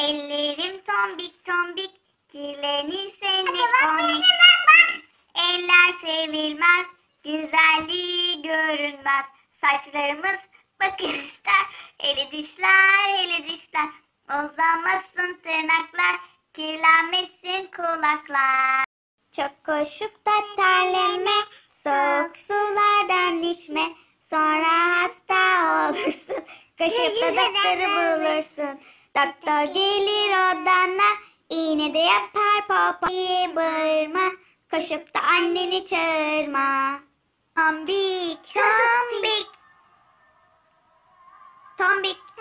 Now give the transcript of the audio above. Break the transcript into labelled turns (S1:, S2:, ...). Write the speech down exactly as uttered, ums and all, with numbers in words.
S1: Ellerim tombik tombik, kirlenirse ne komik. Eller sevilmez, güzelliği görünmez. Saçlarımız bakın ister, hele dişler, hele dişler. Uzamasın tırnaklar, kirlenmesin kulaklar. Çok koşup da terleme, soğuk sulardan içme. Sonra hasta olursun, koşup da doktoru bulursun. Doktor gelir odana, iğne de yapar popo diye bağırma. Koşup da anneni çağırma. Tombik, tombik, tombik.